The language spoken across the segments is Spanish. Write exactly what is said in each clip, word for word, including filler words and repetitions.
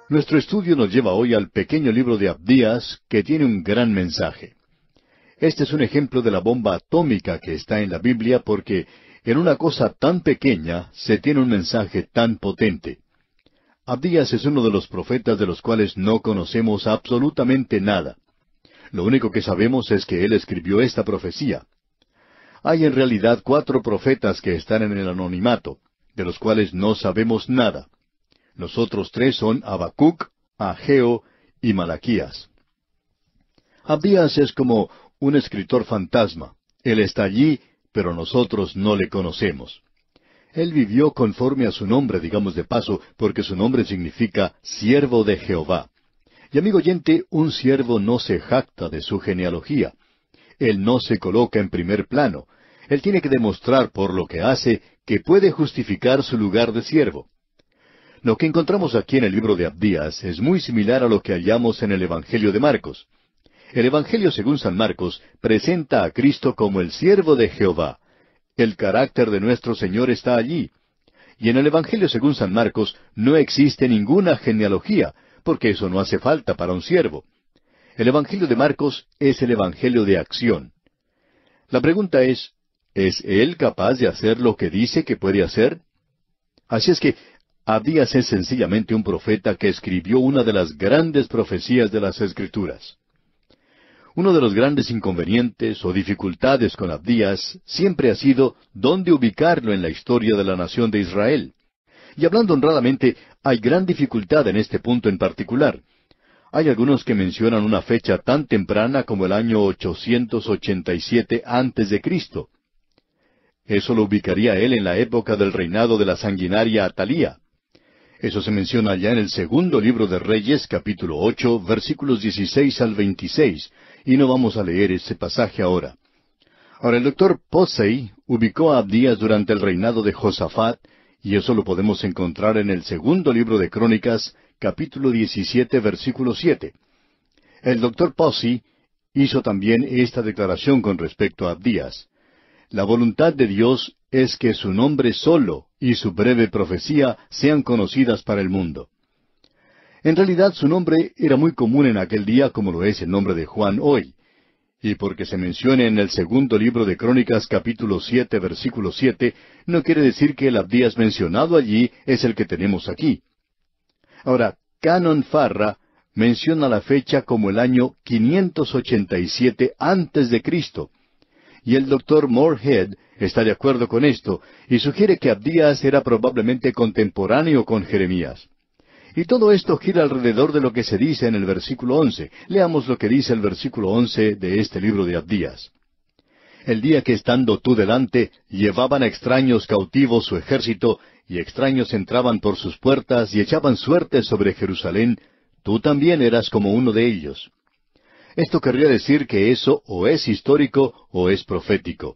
Nuestro estudio nos lleva hoy al pequeño libro de Abdías, que tiene un gran mensaje. Este es un ejemplo de la bomba atómica que está en la Biblia, porque en una cosa tan pequeña se tiene un mensaje tan potente. Abdías es uno de los profetas de los cuales no conocemos absolutamente nada. Lo único que sabemos es que él escribió esta profecía. Hay en realidad cuatro profetas que están en el anonimato, de los cuales no sabemos nada. Los otros tres son Habacuc, Ageo y Malaquías. Abdías es como un escritor fantasma. Él está allí, pero nosotros no le conocemos. Él vivió conforme a su nombre, digamos de paso, porque su nombre significa siervo de Jehová. Y amigo oyente, un siervo no se jacta de su genealogía. Él no se coloca en primer plano. Él tiene que demostrar por lo que hace que puede justificar su lugar de siervo. Lo que encontramos aquí en el libro de Abdías es muy similar a lo que hallamos en el Evangelio de Marcos. El Evangelio según San Marcos presenta a Cristo como el siervo de Jehová. El carácter de nuestro Señor está allí. Y en el Evangelio según San Marcos no existe ninguna genealogía, porque eso no hace falta para un siervo. El Evangelio de Marcos es el Evangelio de acción. La pregunta es, ¿es él capaz de hacer lo que dice que puede hacer? Así es que Abdías es sencillamente un profeta que escribió una de las grandes profecías de las Escrituras. Uno de los grandes inconvenientes o dificultades con Abdías siempre ha sido dónde ubicarlo en la historia de la nación de Israel. Y hablando honradamente, hay gran dificultad en este punto en particular. Hay algunos que mencionan una fecha tan temprana como el año ochocientos ochenta y siete antes de Cristo. Eso lo ubicaría él en la época del reinado de la sanguinaria Atalía. Eso se menciona allá en el segundo libro de Reyes, capítulo ocho, versículos dieciséis al veintiséis, y no vamos a leer ese pasaje ahora. Ahora, el doctor Posey ubicó a Abdías durante el reinado de Josafat, y eso lo podemos encontrar en el segundo libro de Crónicas, capítulo diecisiete, versículo siete. El doctor Posey hizo también esta declaración con respecto a Abdías. La voluntad de Dios es que su nombre solo y su breve profecía sean conocidas para el mundo. En realidad su nombre era muy común en aquel día como lo es el nombre de Juan hoy. Y porque se mencione en el segundo libro de Crónicas capítulo siete versículo siete, no quiere decir que el Abdías mencionado allí es el que tenemos aquí. Ahora, Canon Farra menciona la fecha como el año quinientos ochenta y siete antes de Cristo. Y el doctor Morehead está de acuerdo con esto y sugiere que Abdías era probablemente contemporáneo con Jeremías. Y todo esto gira alrededor de lo que se dice en el versículo once. Leamos lo que dice el versículo once de este libro de Abdías. El día que estando tú delante, llevaban a extraños cautivos su ejército, y extraños entraban por sus puertas y echaban suertes sobre Jerusalén, tú también eras como uno de ellos. Esto querría decir que eso o es histórico o es profético.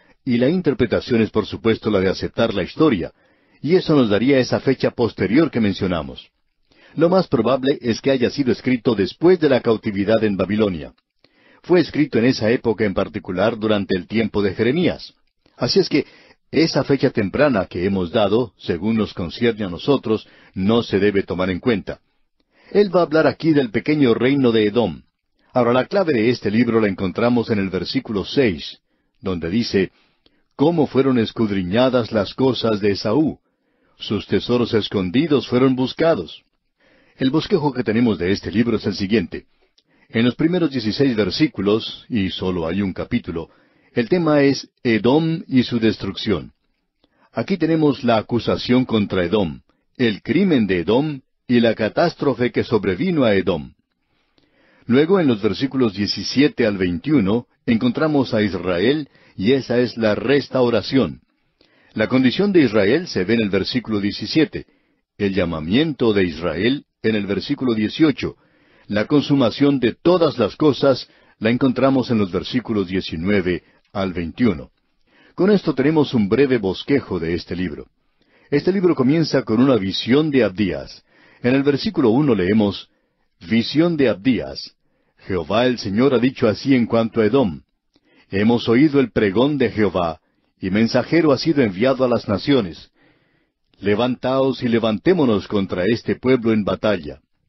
Y la interpretación es por supuesto la de aceptar la historia, y eso nos daría esa fecha posterior que mencionamos. Lo más probable es que haya sido escrito después de la cautividad en Babilonia. Fue escrito en esa época en particular durante el tiempo de Jeremías. Así es que esa fecha temprana que hemos dado, según nos concierne a nosotros, no se debe tomar en cuenta. Él va a hablar aquí del pequeño reino de Edom. Ahora, la clave de este libro la encontramos en el versículo seis, donde dice, «Cómo fueron escudriñadas las cosas de Esaú. Sus tesoros escondidos fueron buscados». El bosquejo que tenemos de este libro es el siguiente. En los primeros dieciséis versículos, y solo hay un capítulo, el tema es Edom y su destrucción. Aquí tenemos la acusación contra Edom, el crimen de Edom y la catástrofe que sobrevino a Edom. Luego, en los versículos diecisiete al veintiuno, encontramos a Israel, y esa es la restauración. La condición de Israel se ve en el versículo diecisiete, el llamamiento de Israel en el versículo dieciocho, la consumación de todas las cosas la encontramos en los versículos diecinueve al veintiuno. Con esto tenemos un breve bosquejo de este libro. Este libro comienza con una visión de Abdías. En el versículo uno leemos, «Visión de Abdías. Jehová el Señor ha dicho así en cuanto a Edom. Hemos oído el pregón de Jehová, y mensajero ha sido enviado a las naciones. Levantaos y levantémonos contra este pueblo en batalla.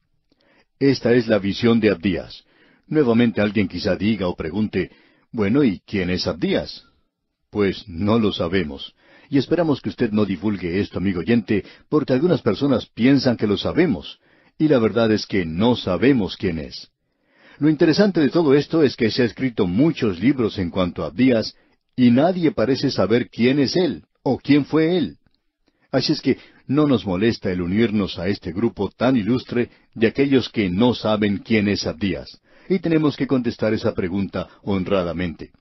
Esta es la visión de Abdías. Nuevamente alguien quizá diga o pregunte, bueno, ¿y quién es Abdías? Pues no lo sabemos. Y esperamos que usted no divulgue esto, amigo oyente, porque algunas personas piensan que lo sabemos, y la verdad es que no sabemos quién es. Lo interesante de todo esto es que se han escrito muchos libros en cuanto a Abdías, y nadie parece saber quién es él, o quién fue él. Así es que no nos molesta el unirnos a este grupo tan ilustre de aquellos que no saben quién es Abdías, y tenemos que contestar esa pregunta honradamente.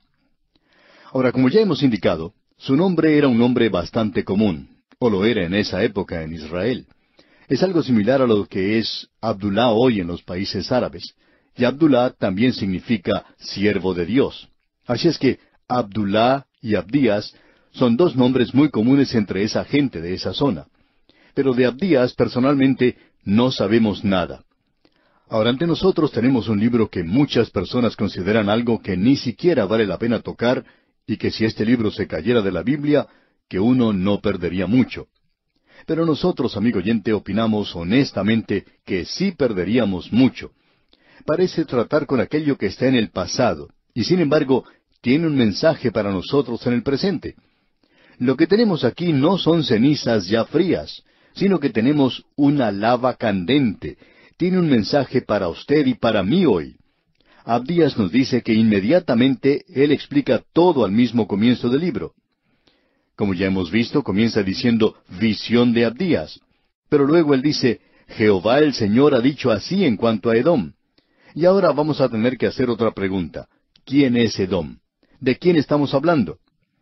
Ahora, como ya hemos indicado, su nombre era un nombre bastante común, o lo era en esa época en Israel. Es algo similar a lo que es Abdulá hoy en los países árabes, y Abdulá también significa siervo de Dios. Así es que Abdulá y Abdías son dos nombres muy comunes entre esa gente de esa zona. Pero de Abdías, personalmente, no sabemos nada. Ahora, ante nosotros tenemos un libro que muchas personas consideran algo que ni siquiera vale la pena tocar, y que si este libro se cayera de la Biblia, que uno no perdería mucho. Pero nosotros, amigo oyente, opinamos honestamente que sí perderíamos mucho. Parece tratar con aquello que está en el pasado, y sin embargo, tiene un mensaje para nosotros en el presente. Lo que tenemos aquí no son cenizas ya frías, sino que tenemos una lava candente. Tiene un mensaje para usted y para mí hoy. Abdías nos dice que inmediatamente él explica todo al mismo comienzo del libro. Como ya hemos visto, comienza diciendo visión de Abdías. Pero luego él dice, Jehová el Señor ha dicho así en cuanto a Edom. Y ahora vamos a tener que hacer otra pregunta. ¿Quién es Edom? ¿De quién estamos hablando?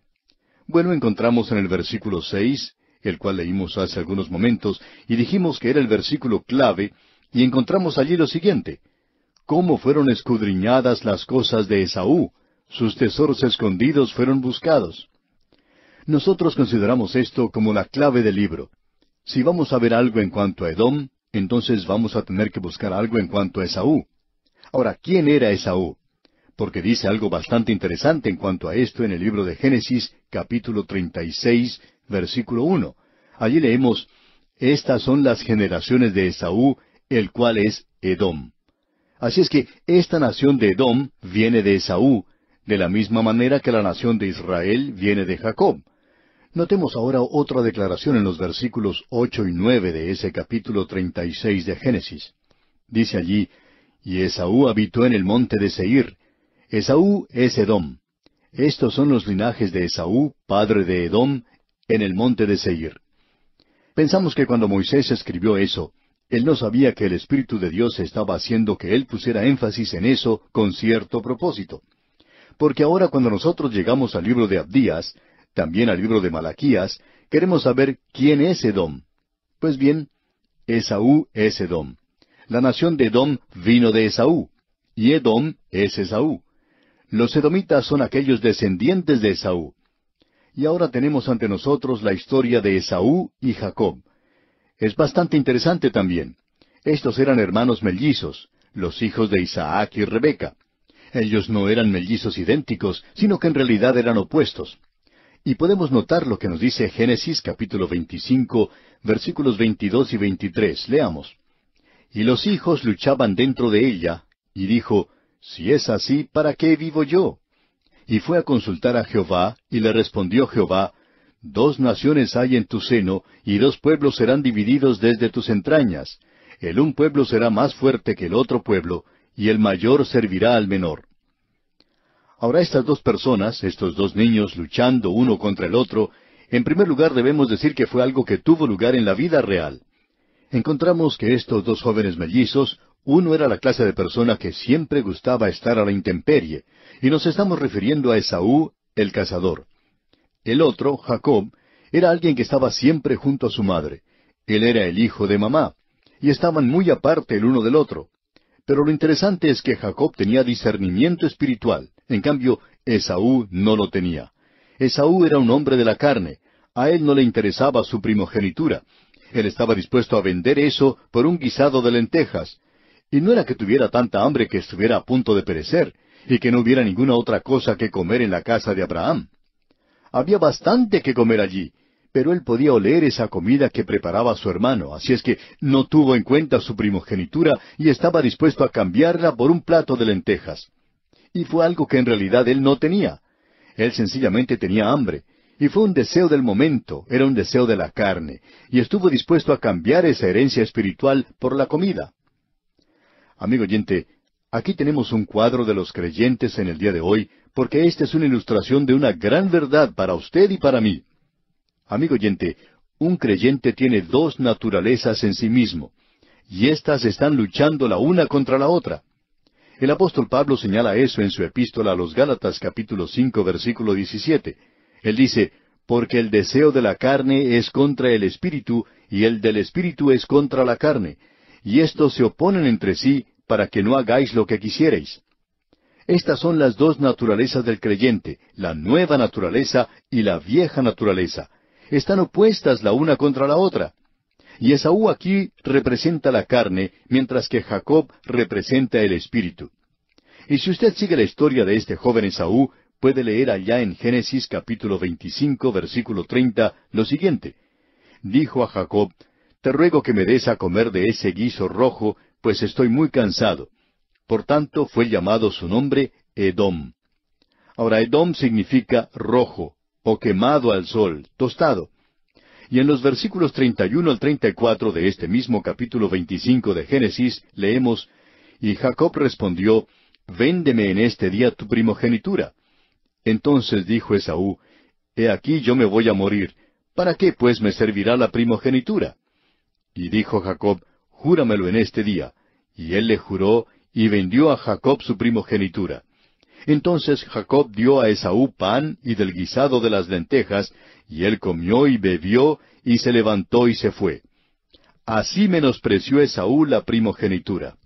Bueno, encontramos en el versículo seis, el cual leímos hace algunos momentos, y dijimos que era el versículo clave, y encontramos allí lo siguiente. ¿Cómo fueron escudriñadas las cosas de Esaú? Sus tesoros escondidos fueron buscados. Nosotros consideramos esto como la clave del libro. Si vamos a ver algo en cuanto a Edom, entonces vamos a tener que buscar algo en cuanto a Esaú. Ahora, ¿quién era Esaú? Porque dice algo bastante interesante en cuanto a esto en el libro de Génesis, capítulo treinta y seis, versículo uno. Allí leemos, Estas son las generaciones de Esaú, el cual es Edom. Así es que esta nación de Edom viene de Esaú, de la misma manera que la nación de Israel viene de Jacob. Notemos ahora otra declaración en los versículos ocho y nueve de ese capítulo treinta y seis de Génesis. Dice allí, Y Esaú habitó en el monte de Seir. Esaú es Edom. Estos son los linajes de Esaú, padre de Edom, en el monte de Seir. Pensamos que cuando Moisés escribió eso, él no sabía que el Espíritu de Dios estaba haciendo que él pusiera énfasis en eso con cierto propósito. Porque ahora cuando nosotros llegamos al libro de Abdías, también al libro de Malaquías, queremos saber quién es Edom. Pues bien, Esaú es Edom. La nación de Edom vino de Esaú, y Edom es Esaú. Los edomitas son aquellos descendientes de Esaú. Y ahora tenemos ante nosotros la historia de Esaú y Jacob. Es bastante interesante también. Estos eran hermanos mellizos, los hijos de Isaac y Rebeca. Ellos no eran mellizos idénticos, sino que en realidad eran opuestos. Y podemos notar lo que nos dice Génesis capítulo veinticinco, versículos veintidós y veintitrés. Leamos. Y los hijos luchaban dentro de ella, y dijo, Si es así, ¿para qué vivo yo? Y fue a consultar a Jehová, y le respondió Jehová, Dos naciones hay en tu seno, y dos pueblos serán divididos desde tus entrañas. El un pueblo será más fuerte que el otro pueblo, y el mayor servirá al menor. Ahora estas dos personas, estos dos niños luchando uno contra el otro, en primer lugar debemos decir que fue algo que tuvo lugar en la vida real. Encontramos que estos dos jóvenes mellizos, uno era la clase de persona que siempre gustaba estar a la intemperie, y nos estamos refiriendo a Esaú, el cazador. El otro, Jacob, era alguien que estaba siempre junto a su madre. Él era el hijo de mamá, y estaban muy aparte el uno del otro. Pero lo interesante es que Jacob tenía discernimiento espiritual, en cambio Esaú no lo tenía. Esaú era un hombre de la carne, a él no le interesaba su primogenitura. Él estaba dispuesto a vender eso por un guisado de lentejas. Y no era que tuviera tanta hambre que estuviera a punto de perecer, y que no hubiera ninguna otra cosa que comer en la casa de Abraham. Había bastante que comer allí, pero él podía oler esa comida que preparaba su hermano, así es que no tuvo en cuenta su primogenitura y estaba dispuesto a cambiarla por un plato de lentejas. Y fue algo que en realidad él no tenía. Él sencillamente tenía hambre, y fue un deseo del momento, era un deseo de la carne, y estuvo dispuesto a cambiar esa herencia espiritual por la comida. Amigo oyente, aquí tenemos un cuadro de los creyentes en el día de hoy, porque esta es una ilustración de una gran verdad para usted y para mí. Amigo oyente, un creyente tiene dos naturalezas en sí mismo, y éstas están luchando la una contra la otra. El apóstol Pablo señala eso en su epístola a los Gálatas capítulo cinco versículo diecisiete. Él dice, porque el deseo de la carne es contra el espíritu, y el del espíritu es contra la carne, y estos se oponen entre sí para que no hagáis lo que quisierais. Estas son las dos naturalezas del creyente, la nueva naturaleza y la vieja naturaleza. Están opuestas la una contra la otra. Y Esaú aquí representa la carne, mientras que Jacob representa el espíritu. Y si usted sigue la historia de este joven Esaú, puede leer allá en Génesis capítulo veinticinco, versículo treinta, lo siguiente. Dijo a Jacob, te ruego que me des a comer de ese guiso rojo, pues estoy muy cansado. Por tanto fue llamado su nombre Edom. Ahora Edom significa rojo, o quemado al sol, tostado. Y en los versículos treinta y uno al treinta y cuatro de este mismo capítulo veinticinco de Génesis, leemos, y Jacob respondió, véndeme en este día tu primogenitura. Entonces dijo Esaú, he aquí yo me voy a morir, ¿para qué pues me servirá la primogenitura? Y dijo Jacob, júramelo en este día. Y él le juró, y vendió a Jacob su primogenitura. Entonces Jacob dio a Esaú pan y del guisado de las lentejas, y él comió y bebió, y se levantó y se fue. Así menospreció Esaú la primogenitura.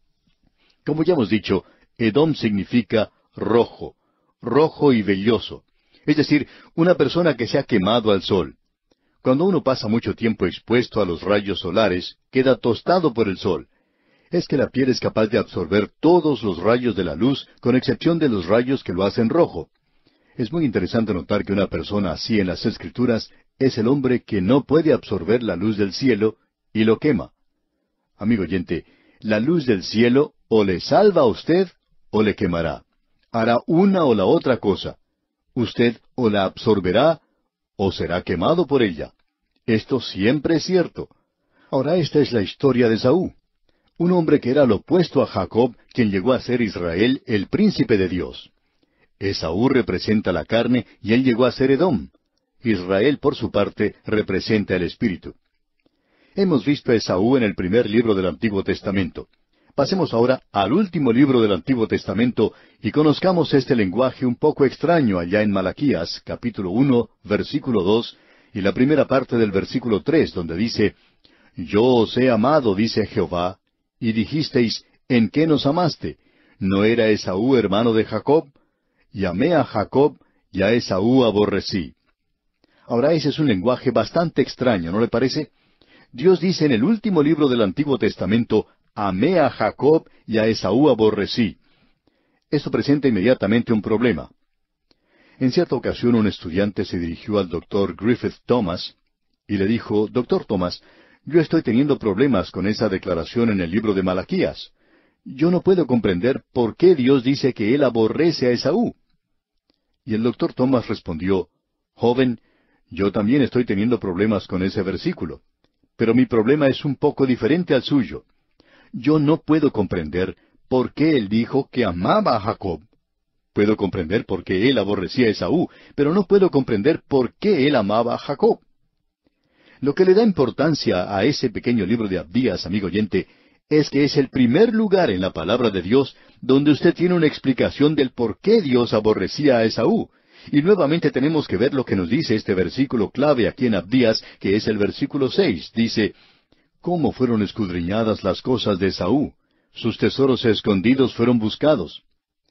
Como ya hemos dicho, Edom significa rojo, rojo y velloso, es decir, una persona que se ha quemado al sol. Cuando uno pasa mucho tiempo expuesto a los rayos solares, queda tostado por el sol. Es que la piel es capaz de absorber todos los rayos de la luz, con excepción de los rayos que lo hacen rojo. Es muy interesante notar que una persona así en las Escrituras es el hombre que no puede absorber la luz del cielo y lo quema. Amigo oyente, la luz del cielo o le salva a usted o le quemará. Hará una o la otra cosa. Usted o la absorberá o será quemado por ella. Esto siempre es cierto. Ahora esta es la historia de Esaú. Un hombre que era lo opuesto a Jacob, quien llegó a ser Israel, el príncipe de Dios. Esaú representa la carne y él llegó a ser Edom. Israel, por su parte, representa el espíritu. Hemos visto a Esaú en el primer libro del Antiguo Testamento. Pasemos ahora al último libro del Antiguo Testamento y conozcamos este lenguaje un poco extraño allá en Malaquías, capítulo uno, versículo dos, y la primera parte del versículo tres, donde dice, Yo os he amado, dice Jehová, y dijisteis, ¿en qué nos amaste? ¿No era Esaú hermano de Jacob? Y amé a Jacob, y a Esaú aborrecí. Ahora ese es un lenguaje bastante extraño, ¿no le parece? Dios dice en el último libro del Antiguo Testamento, amé a Jacob y a Esaú aborrecí. Esto presenta inmediatamente un problema. En cierta ocasión un estudiante se dirigió al doctor Griffith Thomas y le dijo, Doctor Thomas, yo estoy teniendo problemas con esa declaración en el libro de Malaquías. Yo no puedo comprender por qué Dios dice que Él aborrece a Esaú. Y el doctor Thomas respondió, Joven, yo también estoy teniendo problemas con ese versículo, pero mi problema es un poco diferente al suyo. Yo no puedo comprender por qué Él dijo que amaba a Jacob. Puedo comprender por qué Él aborrecía a Esaú, pero no puedo comprender por qué Él amaba a Jacob. Lo que le da importancia a ese pequeño libro de Abdías, amigo oyente, es que es el primer lugar en la palabra de Dios donde usted tiene una explicación del por qué Dios aborrecía a Esaú. Y nuevamente tenemos que ver lo que nos dice este versículo clave aquí en Abdías, que es el versículo seis. Dice, ¿Cómo fueron escudriñadas las cosas de Esaú? Sus tesoros escondidos fueron buscados.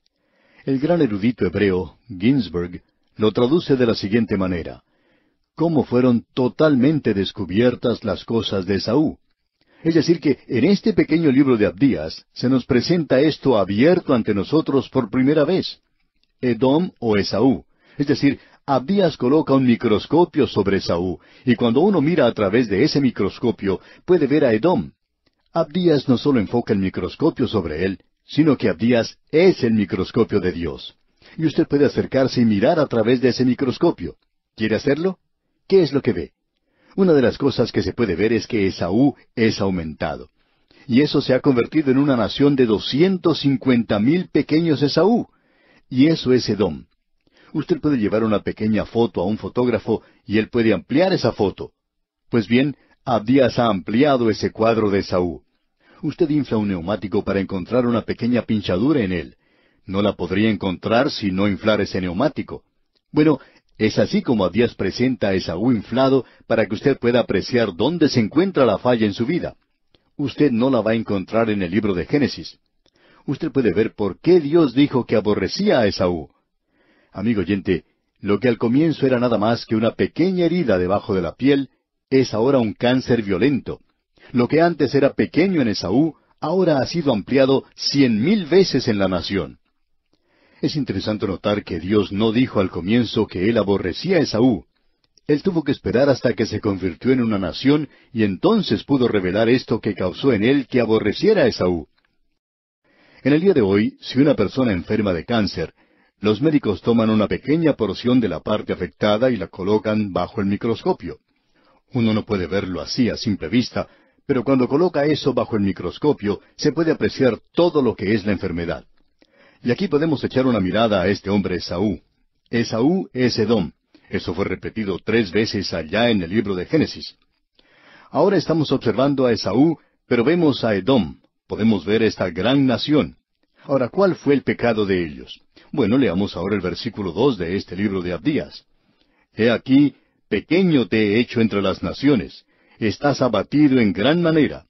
El gran erudito hebreo, Ginsberg, lo traduce de la siguiente manera. ¿Cómo fueron totalmente descubiertas las cosas de Esaú? Es decir que en este pequeño libro de Abdías se nos presenta esto abierto ante nosotros por primera vez. Edom o Esaú, es decir, Abdías coloca un microscopio sobre Esaú, y cuando uno mira a través de ese microscopio, puede ver a Edom. Abdías no solo enfoca el microscopio sobre él, sino que Abdías es el microscopio de Dios. Y usted puede acercarse y mirar a través de ese microscopio. ¿Quiere hacerlo? ¿Qué es lo que ve? Una de las cosas que se puede ver es que Esaú es aumentado. Y eso se ha convertido en una nación de doscientos cincuenta mil pequeños Esaú. Y eso es Edom. Usted puede llevar una pequeña foto a un fotógrafo y él puede ampliar esa foto. Pues bien, Abdías ha ampliado ese cuadro de Esaú. Usted infla un neumático para encontrar una pequeña pinchadura en él. No la podría encontrar si no inflara ese neumático. Bueno, es así como Abdías presenta a Esaú inflado para que usted pueda apreciar dónde se encuentra la falla en su vida. Usted no la va a encontrar en el libro de Génesis. Usted puede ver por qué Dios dijo que aborrecía a Esaú. Amigo oyente, lo que al comienzo era nada más que una pequeña herida debajo de la piel, es ahora un cáncer violento. Lo que antes era pequeño en Esaú, ahora ha sido ampliado cien mil veces en la nación. Es interesante notar que Dios no dijo al comienzo que Él aborrecía a Esaú. Él tuvo que esperar hasta que se convirtió en una nación y entonces pudo revelar esto que causó en él que aborreciera a Esaú. En el día de hoy, si una persona enferma de cáncer, los médicos toman una pequeña porción de la parte afectada y la colocan bajo el microscopio. Uno no puede verlo así a simple vista, pero cuando coloca eso bajo el microscopio, se puede apreciar todo lo que es la enfermedad. Y aquí podemos echar una mirada a este hombre Esaú. Esaú es Edom. Eso fue repetido tres veces allá en el libro de Génesis. Ahora estamos observando a Esaú, pero vemos a Edom. Podemos ver esta gran nación. Ahora, ¿cuál fue el pecado de ellos? Bueno, leamos ahora el versículo dos de este libro de Abdías. He aquí, pequeño te he hecho entre las naciones. Estás abatido en gran manera.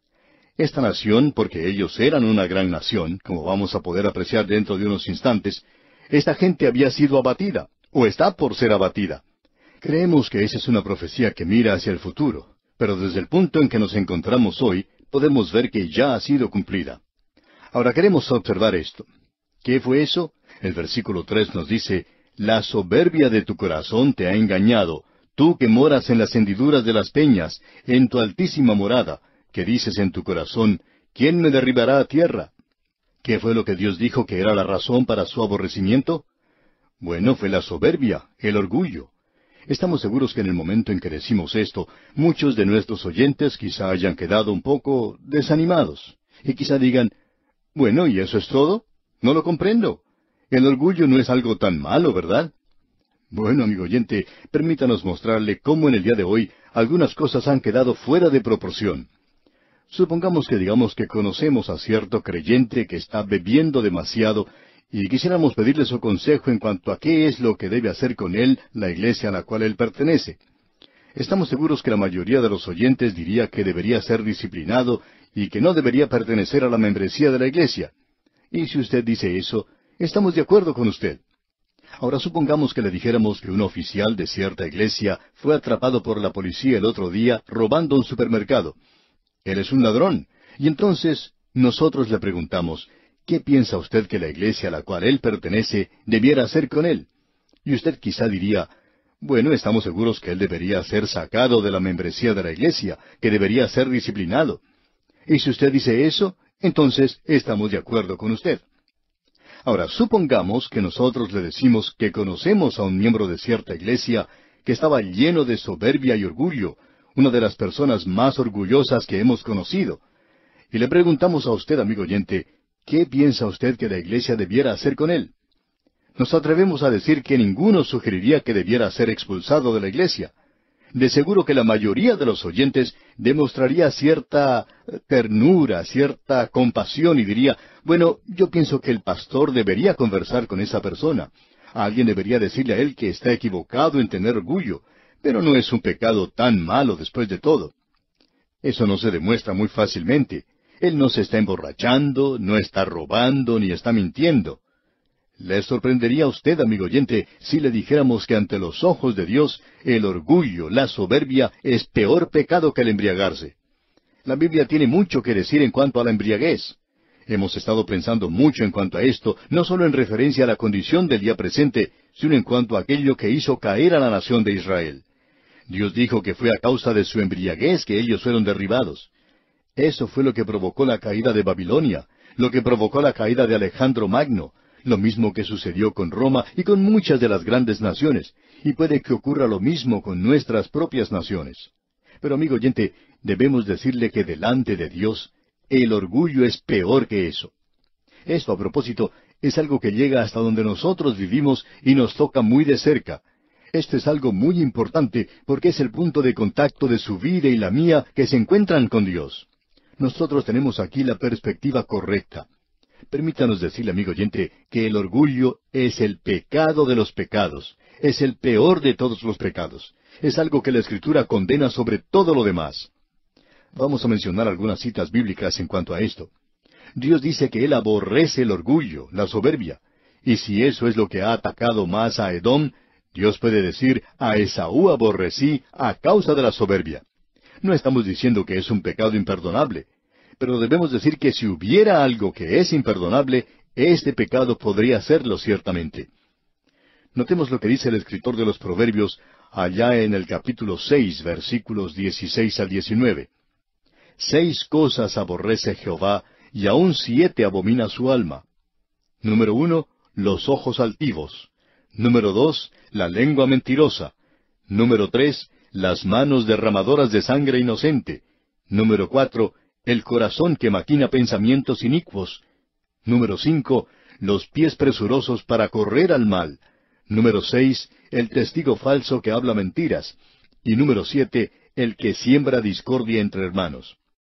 Esta nación, porque ellos eran una gran nación, como vamos a poder apreciar dentro de unos instantes, esta gente había sido abatida, o está por ser abatida. Creemos que esa es una profecía que mira hacia el futuro, pero desde el punto en que nos encontramos hoy, podemos ver que ya ha sido cumplida. Ahora queremos observar esto. ¿Qué fue eso? El versículo tres nos dice, La soberbia de tu corazón te ha engañado, tú que moras en las hendiduras de las peñas, en tu altísima morada, que dices en tu corazón, ¿quién me derribará a tierra? ¿Qué fue lo que Dios dijo que era la razón para su aborrecimiento? Bueno, fue la soberbia, el orgullo. Estamos seguros que en el momento en que decimos esto, muchos de nuestros oyentes quizá hayan quedado un poco desanimados, y quizá digan, bueno, ¿y eso es todo? No lo comprendo. El orgullo no es algo tan malo, ¿verdad? Bueno, amigo oyente, permítanos mostrarle cómo en el día de hoy algunas cosas han quedado fuera de proporción. Supongamos que digamos que conocemos a cierto creyente que está bebiendo demasiado y quisiéramos pedirle su consejo en cuanto a qué es lo que debe hacer con él la iglesia a la cual él pertenece. Estamos seguros que la mayoría de los oyentes diría que debería ser disciplinado y que no debería pertenecer a la membresía de la iglesia. Y si usted dice eso, estamos de acuerdo con usted. Ahora supongamos que le dijéramos que un oficial de cierta iglesia fue atrapado por la policía el otro día robando un supermercado. Él es un ladrón. Y entonces nosotros le preguntamos, ¿qué piensa usted que la iglesia a la cual él pertenece debiera hacer con él? Y usted quizá diría, bueno, estamos seguros que él debería ser sacado de la membresía de la iglesia, que debería ser disciplinado. Y si usted dice eso, entonces estamos de acuerdo con usted. Ahora, supongamos que nosotros le decimos que conocemos a un miembro de cierta iglesia que estaba lleno de soberbia y orgullo, una de las personas más orgullosas que hemos conocido. Y le preguntamos a usted, amigo oyente, ¿qué piensa usted que la iglesia debiera hacer con él? Nos atrevemos a decir que ninguno sugeriría que debiera ser expulsado de la iglesia. De seguro que la mayoría de los oyentes demostraría cierta ternura, cierta compasión y diría, bueno, yo pienso que el pastor debería conversar con esa persona. Alguien debería decirle a él que está equivocado en tener orgullo, pero no es un pecado tan malo después de todo. Eso no se demuestra muy fácilmente. Él no se está emborrachando, no está robando, ni está mintiendo. ¿Le sorprendería a usted, amigo oyente, si le dijéramos que ante los ojos de Dios el orgullo, la soberbia, es peor pecado que el embriagarse? La Biblia tiene mucho que decir en cuanto a la embriaguez. Hemos estado pensando mucho en cuanto a esto, no solo en referencia a la condición del día presente, sino en cuanto a aquello que hizo caer a la nación de Israel. Dios dijo que fue a causa de su embriaguez que ellos fueron derribados. Eso fue lo que provocó la caída de Babilonia, lo que provocó la caída de Alejandro Magno, lo mismo que sucedió con Roma y con muchas de las grandes naciones, y puede que ocurra lo mismo con nuestras propias naciones. Pero amigo oyente, debemos decirle que delante de Dios, el orgullo es peor que eso. Esto, a propósito, es algo que llega hasta donde nosotros vivimos y nos toca muy de cerca. Esto es algo muy importante porque es el punto de contacto de su vida y la mía que se encuentran con Dios. Nosotros tenemos aquí la perspectiva correcta. Permítanos decirle, amigo oyente, que el orgullo es el pecado de los pecados, es el peor de todos los pecados. Es algo que la Escritura condena sobre todo lo demás. Vamos a mencionar algunas citas bíblicas en cuanto a esto. Dios dice que Él aborrece el orgullo, la soberbia. Y si eso es lo que ha atacado más a Edom, Dios puede decir, a Esaú aborrecí a causa de la soberbia. No estamos diciendo que es un pecado imperdonable, pero debemos decir que si hubiera algo que es imperdonable, este pecado podría serlo ciertamente. Notemos lo que dice el escritor de los Proverbios allá en el capítulo seis, versículos dieciséis al diecinueve. Seis cosas aborrece Jehová, y aun siete abomina su alma. Número uno, los ojos altivos. Número dos, la lengua mentirosa. Número tres, las manos derramadoras de sangre inocente. Número cuatro, el corazón que maquina pensamientos inicuos. Número cinco, los pies presurosos para correr al mal. Número seis, el testigo falso que habla mentiras. Y número siete, el que siembra discordia entre hermanos.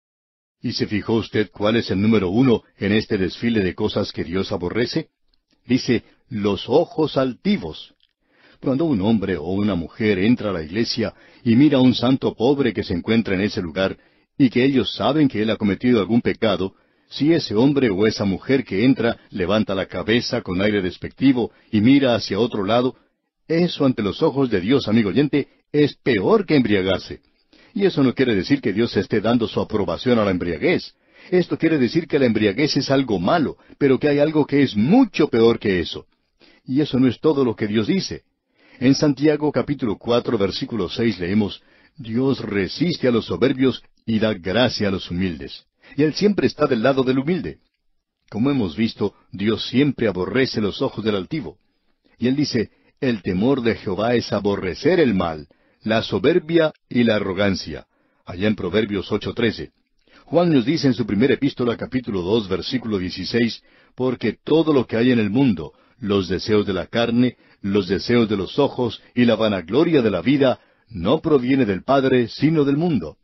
¿Y se fijó usted cuál es el número uno en este desfile de cosas que Dios aborrece? Dice, los ojos altivos. Cuando un hombre o una mujer entra a la iglesia y mira a un santo pobre que se encuentra en ese lugar, y que ellos saben que él ha cometido algún pecado, si ese hombre o esa mujer que entra levanta la cabeza con aire despectivo y mira hacia otro lado, eso ante los ojos de Dios, amigo oyente, es peor que embriagarse. Y eso no quiere decir que Dios esté dando su aprobación a la embriaguez. Esto quiere decir que la embriaguez es algo malo, pero que hay algo que es mucho peor que eso. Y eso no es todo lo que Dios dice. En Santiago capítulo cuatro, versículo seis leemos, Dios resiste a los soberbios y da gracia a los humildes. Y Él siempre está del lado del humilde. Como hemos visto, Dios siempre aborrece los ojos del altivo. Y Él dice, el temor de Jehová es aborrecer el mal, la soberbia y la arrogancia. Allá en Proverbios ocho trece. Juan nos dice en su primera epístola, capítulo dos, versículo dieciséis, porque todo lo que hay en el mundo, los deseos de la carne, los deseos de los ojos y la vanagloria de la vida, no proviene del Padre, sino del mundo.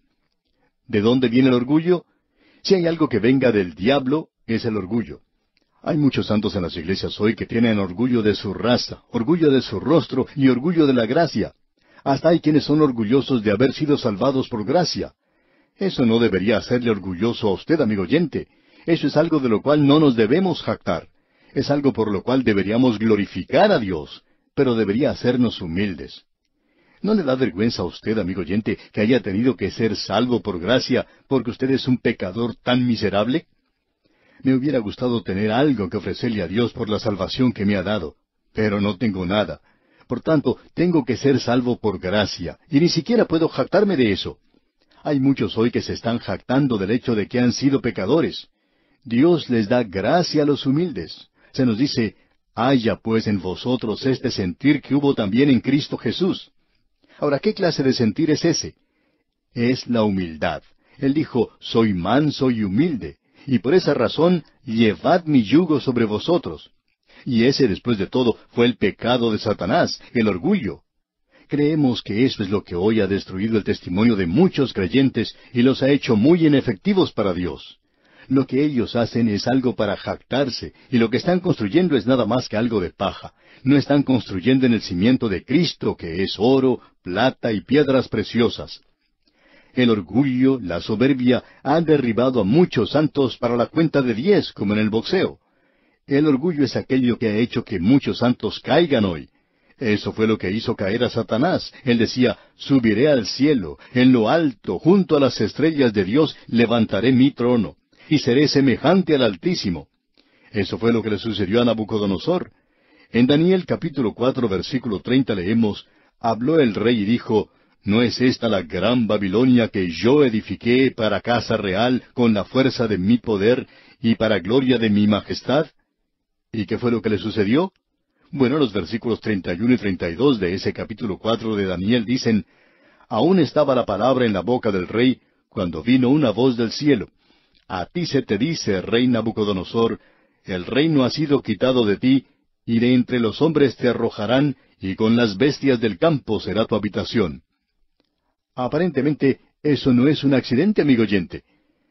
¿De dónde viene el orgullo? Si hay algo que venga del diablo, es el orgullo. Hay muchos santos en las iglesias hoy que tienen orgullo de su raza, orgullo de su rostro y orgullo de la gracia. Hasta hay quienes son orgullosos de haber sido salvados por gracia. Eso no debería hacerle orgulloso a usted, amigo oyente. Eso es algo de lo cual no nos debemos jactar. Es algo por lo cual deberíamos glorificar a Dios, pero debería hacernos humildes. ¿No le da vergüenza a usted, amigo oyente, que haya tenido que ser salvo por gracia porque usted es un pecador tan miserable? Me hubiera gustado tener algo que ofrecerle a Dios por la salvación que me ha dado, pero no tengo nada. Por tanto, tengo que ser salvo por gracia, y ni siquiera puedo jactarme de eso. Hay muchos hoy que se están jactando del hecho de que han sido pecadores. Dios les da gracia a los humildes. Se nos dice, haya pues en vosotros este sentir que hubo también en Cristo Jesús. Ahora, ¿qué clase de sentir es ese? Es la humildad. Él dijo, soy manso y humilde, y por esa razón llevad mi yugo sobre vosotros. Y ese, después de todo, fue el pecado de Satanás, el orgullo. Creemos que eso es lo que hoy ha destruido el testimonio de muchos creyentes y los ha hecho muy inefectivos para Dios. Lo que ellos hacen es algo para jactarse, y lo que están construyendo es nada más que algo de paja. No están construyendo en el cimiento de Cristo, que es oro, plata y piedras preciosas. El orgullo, la soberbia, han derribado a muchos santos para la cuenta de diez, como en el boxeo. El orgullo es aquello que ha hecho que muchos santos caigan hoy. Eso fue lo que hizo caer a Satanás. Él decía, subiré al cielo, en lo alto, junto a las estrellas de Dios, levantaré mi trono, y seré semejante al Altísimo. Eso fue lo que le sucedió a Nabucodonosor. En Daniel capítulo cuatro versículo treinta leemos, habló el rey y dijo, ¿no es esta la gran Babilonia que yo edifiqué para casa real con la fuerza de mi poder y para gloria de mi majestad? ¿Y qué fue lo que le sucedió? Bueno, los versículos treinta y uno y treinta y dos de ese capítulo cuatro de Daniel dicen, aún estaba la palabra en la boca del rey, cuando vino una voz del cielo. A ti se te dice, rey Nabucodonosor, el reino ha sido quitado de ti, y de entre los hombres te arrojarán, y con las bestias del campo será tu habitación. Aparentemente, eso no es un accidente, amigo oyente.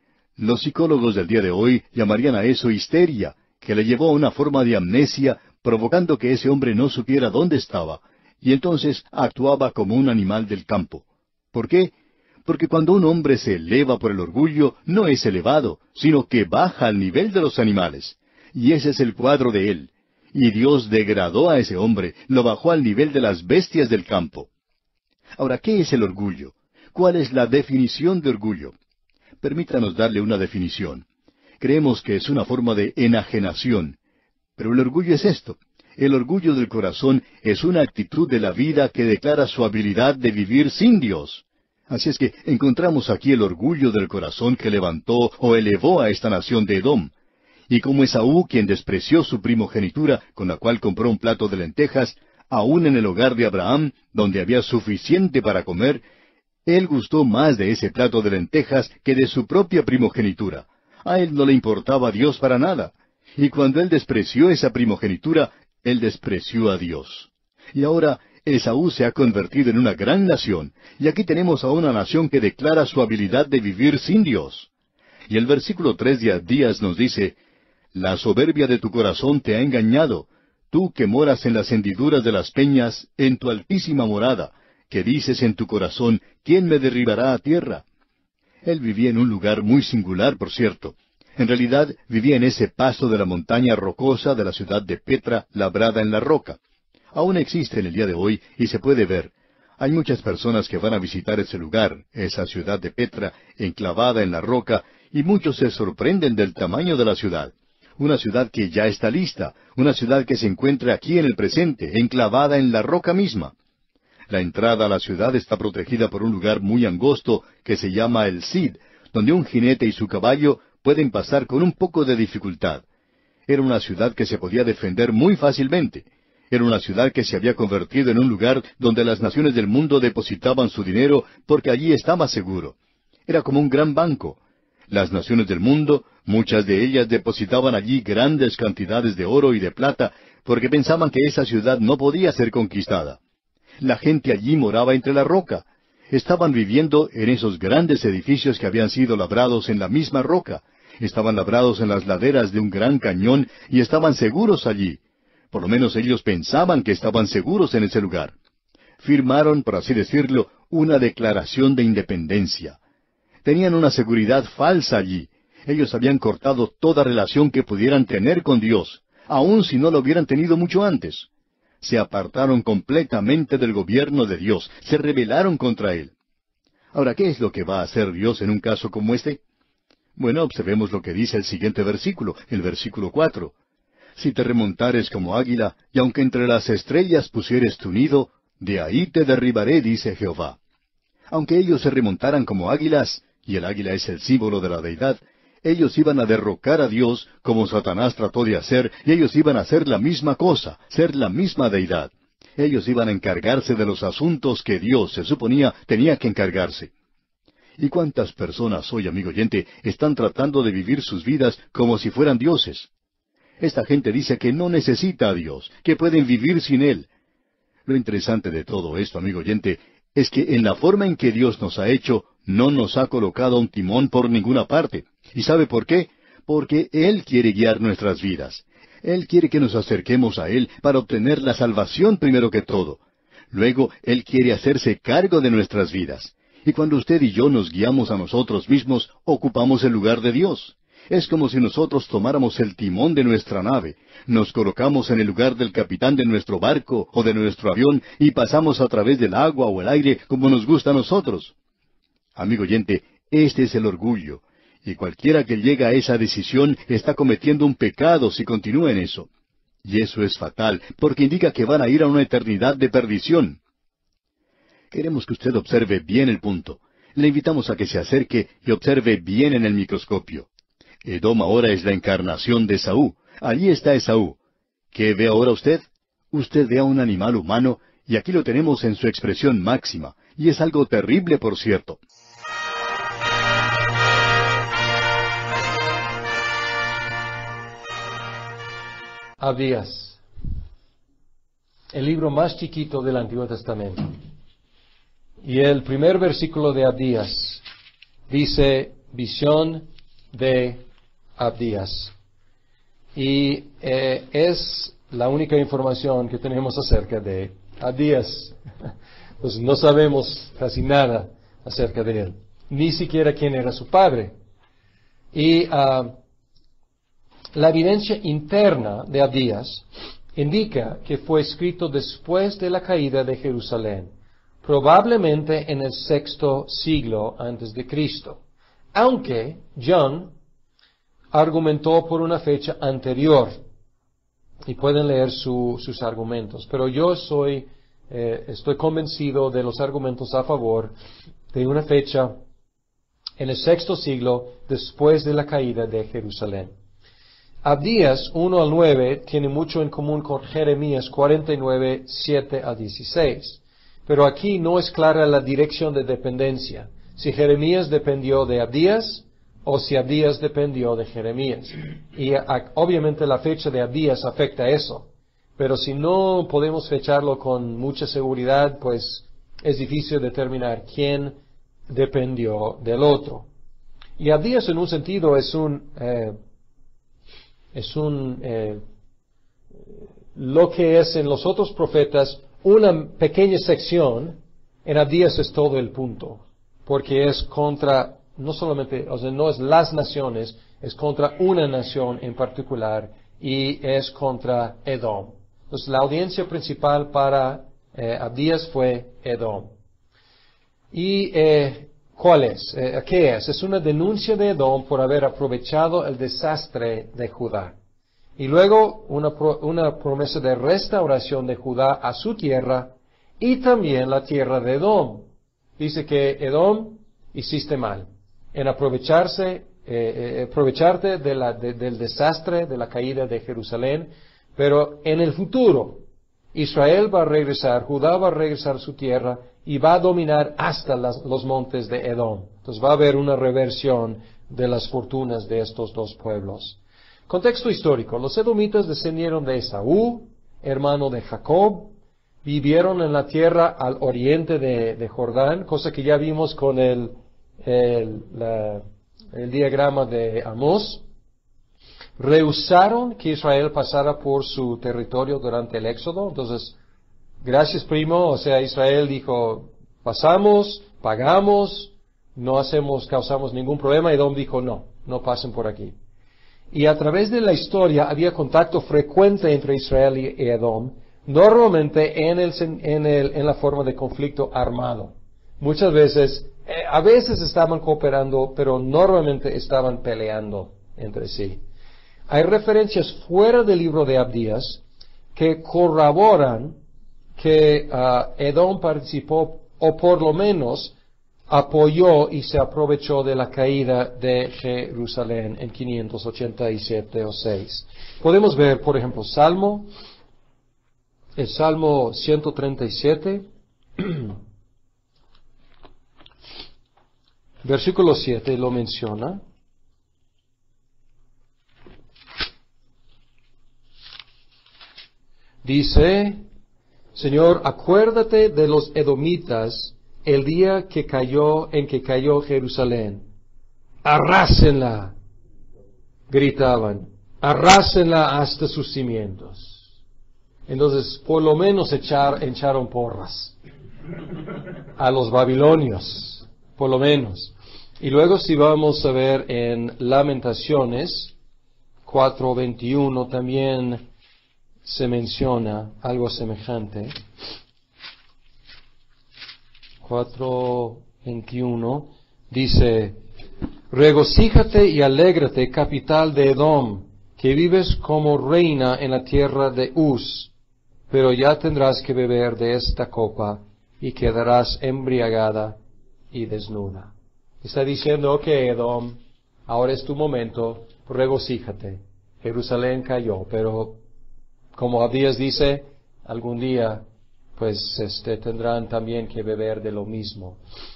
Los psicólogos del día de hoy llamarían a eso histeria, que le llevó a una forma de amnesia, provocando que ese hombre no supiera dónde estaba, y entonces actuaba como un animal del campo. ¿Por qué? Porque cuando un hombre se eleva por el orgullo, no es elevado, sino que baja al nivel de los animales. Y ese es el cuadro de él. Y Dios degradó a ese hombre, lo bajó al nivel de las bestias del campo. Ahora, ¿qué es el orgullo? ¿Cuál es la definición de orgullo? Permítanos darle una definición. Creemos que es una forma de enajenación. Pero el orgullo es esto. El orgullo del corazón es una actitud de la vida que declara su habilidad de vivir sin Dios. Así es que encontramos aquí el orgullo del corazón que levantó o elevó a esta nación de Edom. Y como Esaú, quien despreció su primogenitura, con la cual compró un plato de lentejas, aun en el hogar de Abraham, donde había suficiente para comer, él gustó más de ese plato de lentejas que de su propia primogenitura. A él no le importaba Dios para nada. Y cuando él despreció esa primogenitura, él despreció a Dios. Y ahora Esaú se ha convertido en una gran nación, y aquí tenemos a una nación que declara su habilidad de vivir sin Dios. Y el versículo tres de Abdías nos dice, la soberbia de tu corazón te ha engañado, tú que moras en las hendiduras de las peñas, en tu altísima morada, que dices en tu corazón, ¿quién me derribará a tierra? Él vivía en un lugar muy singular, por cierto. En realidad, vivía en ese paso de la montaña rocosa de la ciudad de Petra, labrada en la roca. Aún existe en el día de hoy, y se puede ver. Hay muchas personas que van a visitar ese lugar, esa ciudad de Petra, enclavada en la roca, y muchos se sorprenden del tamaño de la ciudad. Una ciudad que ya está lista, una ciudad que se encuentra aquí en el presente, enclavada en la roca misma. La entrada a la ciudad está protegida por un lugar muy angosto que se llama el Cid, donde un jinete y su caballo pueden pasar con un poco de dificultad. Era una ciudad que se podía defender muy fácilmente. Era una ciudad que se había convertido en un lugar donde las naciones del mundo depositaban su dinero porque allí estaba seguro. Era como un gran banco. Las naciones del mundo, muchas de ellas depositaban allí grandes cantidades de oro y de plata porque pensaban que esa ciudad no podía ser conquistada. La gente allí moraba entre la roca. Estaban viviendo en esos grandes edificios que habían sido labrados en la misma roca. Estaban labrados en las laderas de un gran cañón y estaban seguros allí. Por lo menos ellos pensaban que estaban seguros en ese lugar. Firmaron, por así decirlo, una declaración de independencia. Tenían una seguridad falsa allí. Ellos habían cortado toda relación que pudieran tener con Dios, aun si no lo hubieran tenido mucho antes. Se apartaron completamente del gobierno de Dios, se rebelaron contra Él. Ahora, ¿qué es lo que va a hacer Dios en un caso como este? Bueno, observemos lo que dice el siguiente versículo, el versículo cuatro. Si te remontares como águila, y aunque entre las estrellas pusieres tu nido, de ahí te derribaré, dice Jehová. Aunque ellos se remontaran como águilas, y el águila es el símbolo de la deidad, ellos iban a derrocar a Dios como Satanás trató de hacer, y ellos iban a hacer la misma cosa, ser la misma deidad. Ellos iban a encargarse de los asuntos que Dios, se suponía, tenía que encargarse. ¿Y cuántas personas hoy, amigo oyente, están tratando de vivir sus vidas como si fueran dioses? Esta gente dice que no necesita a Dios, que pueden vivir sin Él. Lo interesante de todo esto, amigo oyente, es que en la forma en que Dios nos ha hecho, no nos ha colocado un timón por ninguna parte. ¿Y sabe por qué? Porque Él quiere guiar nuestras vidas. Él quiere que nos acerquemos a Él para obtener la salvación primero que todo. Luego, Él quiere hacerse cargo de nuestras vidas. Y cuando usted y yo nos guiamos a nosotros mismos, ocupamos el lugar de Dios. Es como si nosotros tomáramos el timón de nuestra nave, nos colocamos en el lugar del capitán de nuestro barco o de nuestro avión y pasamos a través del agua o el aire como nos gusta a nosotros. Amigo oyente, este es el orgullo, y cualquiera que llega a esa decisión está cometiendo un pecado si continúa en eso. Y eso es fatal, porque indica que van a ir a una eternidad de perdición. Queremos que usted observe bien el punto. Le invitamos a que se acerque y observe bien en el microscopio. Edom ahora es la encarnación de Esaú. Allí está Esaú. ¿Qué ve ahora usted? Usted ve a un animal humano, y aquí lo tenemos en su expresión máxima, y es algo terrible, por cierto. Abdías, el libro más chiquito del Antiguo Testamento. Y el primer versículo de Abdías dice, visión de Abdías. Y eh, es la única información que tenemos acerca de Abdías. Pues no sabemos casi nada acerca de él, ni siquiera quién era su padre. Y uh, la evidencia interna de Abdías indica que fue escrito después de la caída de Jerusalén, probablemente en el sexto siglo antes de Cristo, aunque John argumentó por una fecha anterior, y pueden leer su, sus argumentos, pero yo soy, eh, estoy convencido de los argumentos a favor de una fecha en el sexto siglo después de la caída de Jerusalén. Abdías uno al nueve tiene mucho en común con Jeremías cuarenta y nueve, siete a dieciséis. Pero aquí no es clara la dirección de dependencia. Si Jeremías dependió de Abdías o si Abdías dependió de Jeremías. Y a, obviamente la fecha de Abdías afecta eso. Pero si no podemos fecharlo con mucha seguridad, pues es difícil determinar quién dependió del otro. Y Abdías en un sentido es un... Eh, es un... Eh, lo que es en los otros profetas una pequeña sección, en Abdías es todo el punto, porque es contra, no solamente, o sea, no es las naciones, es contra una nación en particular, y es contra Edom. Entonces, la audiencia principal para eh, Abdías fue Edom. ¿Y eh, cuál es? Eh, ¿Qué es? Es una denuncia de Edom por haber aprovechado el desastre de Judá. Y luego una, pro, una promesa de restauración de Judá a su tierra y también la tierra de Edom. Dice que Edom hiciste mal en aprovecharse, eh, eh, aprovecharte de la, de, del desastre de la caída de Jerusalén, pero en el futuro Israel va a regresar, Judá va a regresar a su tierra y va a dominar hasta las, los montes de Edom. Entonces va a haber una reversión de las fortunas de estos dos pueblos. Contexto histórico. Los edomitas descendieron de Esaú, hermano de Jacob, vivieron en la tierra al oriente de, de Jordán, cosa que ya vimos con el, el, la, el diagrama de Amós. Rehusaron que Israel pasara por su territorio durante el éxodo. Entonces, gracias primo, o sea, Israel dijo, pasamos, pagamos, no hacemos, causamos ningún problema. Edom dijo, no, no pasen por aquí. Y a través de la historia había contacto frecuente entre Israel y Edom, normalmente en, el, en, el, en la forma de conflicto armado. Muchas veces, eh, a veces estaban cooperando, pero normalmente estaban peleando entre sí. Hay referencias fuera del libro de Abdías que corroboran que uh, Edom participó, o por lo menos apoyó y se aprovechó de la caída de Jerusalén en quinientos ochenta y siete o seis. Podemos ver, por ejemplo, Salmo, el Salmo ciento treinta y siete, versículo siete lo menciona. Dice, Señor, acuérdate de los edomitas el día que cayó, en que cayó Jerusalén. Arrásenla, gritaban, arrásenla hasta sus cimientos. Entonces, por lo menos echar, echaron porras a los babilonios, por lo menos. Y luego si vamos a ver en Lamentaciones cuatro veintiuno también se menciona algo semejante. cuatro veintiuno dice, regocíjate y alégrate, capital de Edom, que vives como reina en la tierra de Uz, pero ya tendrás que beber de esta copa y quedarás embriagada y desnuda. Está diciendo, ok, Edom, ahora es tu momento, regocíjate. Jerusalén cayó, pero como Abdías dice, algún día, pues, este, tendrán también que beber de lo mismo.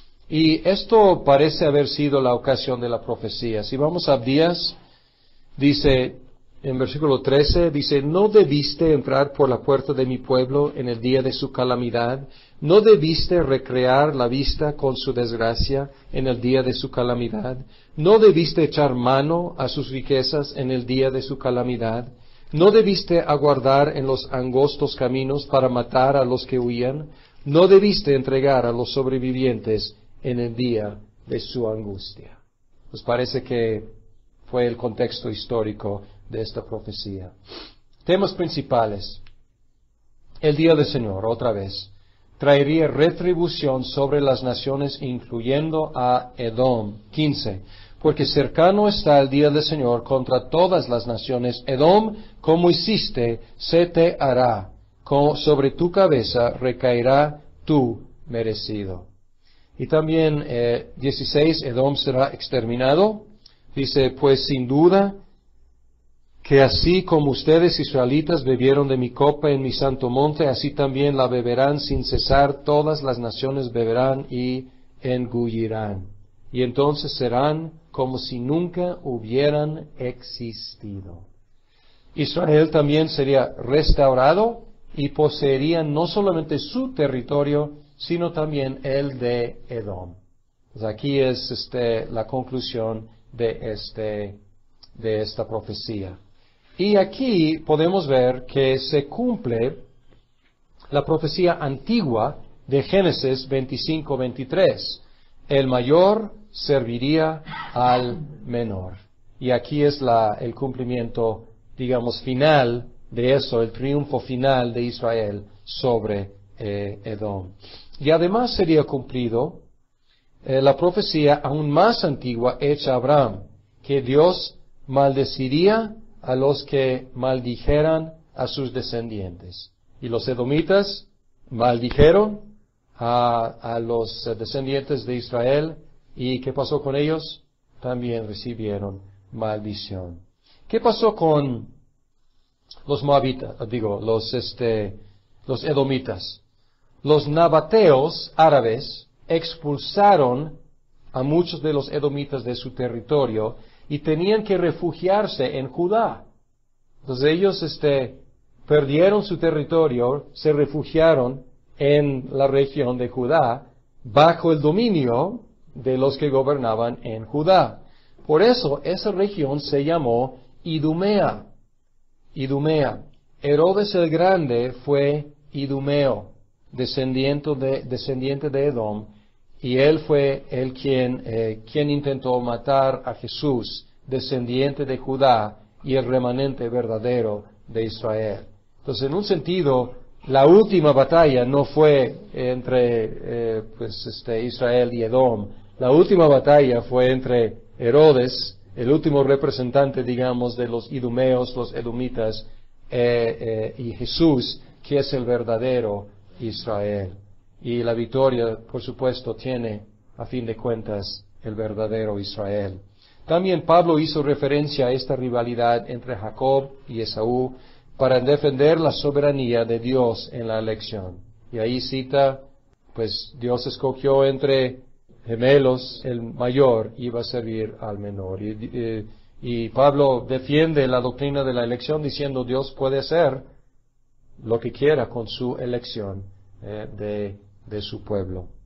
Y esto parece haber sido la ocasión de la profecía. Si vamos a Abdías, dice, en versículo trece, dice, ¿no debiste entrar por la puerta de mi pueblo en el día de su calamidad? ¿No debiste recrear la vista con su desgracia en el día de su calamidad? ¿No debiste echar mano a sus riquezas en el día de su calamidad? ¿No debiste aguardar en los angostos caminos para matar a los que huían? ¿No debiste entregar a los sobrevivientes en el día de su angustia? Pues parece que fue el contexto histórico de esta profecía. Temas principales. El día del Señor, otra vez, traería retribución sobre las naciones, incluyendo a Edom. quince. Porque cercano está el día del Señor contra todas las naciones. Edom, como hiciste, se te hará. Como sobre tu cabeza recaerá tu merecido. Y también, eh, dieciséis, Edom será exterminado. Dice, pues sin duda, que así como ustedes israelitas bebieron de mi copa en mi santo monte, así también la beberán sin cesar, todas las naciones beberán y engullirán. Y entonces serán como si nunca hubieran existido. Israel también sería restaurado y poseería no solamente su territorio, sino también el de Edom. Pues aquí es este, la conclusión de, este, de esta profecía. Y aquí podemos ver que se cumple la profecía antigua de Génesis veinticinco veintitrés. El mayor serviría al menor. Y aquí es la, el cumplimiento, digamos, final de eso, el triunfo final de Israel sobre eh, Edom. Y además sería cumplido eh, la profecía aún más antigua hecha a Abraham, que Dios maldeciría a los que maldijeran a sus descendientes. Y los edomitas maldijeron a, a los descendientes de Israel. ¿Y qué pasó con ellos? También recibieron maldición. ¿Qué pasó con los moabitas? Digo, los, este, los edomitas. Los nabateos árabes expulsaron a muchos de los edomitas de su territorio y tenían que refugiarse en Judá. Entonces ellos este, perdieron su territorio, se refugiaron en la región de Judá bajo el dominio de los que gobernaban en Judá. Por eso esa región se llamó Idumea. Idumea. Herodes el Grande fue idumeo, descendiente de, descendiente de Edom, y él fue el quien, eh, quien intentó matar a Jesús, descendiente de Judá y el remanente verdadero de Israel. Entonces, en un sentido, la última batalla no fue entre eh, pues, este, Israel y Edom. La última batalla fue entre Herodes, el último representante, digamos, de los idumeos, los edomitas, eh, eh, y Jesús, que es el verdadero Israel. Y la victoria, por supuesto, tiene, a fin de cuentas, el verdadero Israel. También Pablo hizo referencia a esta rivalidad entre Jacob y Esaú para defender la soberanía de Dios en la elección. Y ahí cita, pues Dios escogió entre gemelos, el mayor iba a servir al menor. Y, y, y Pablo defiende la doctrina de la elección diciendo Dios puede hacer lo que quiera con su elección eh, de, de su pueblo.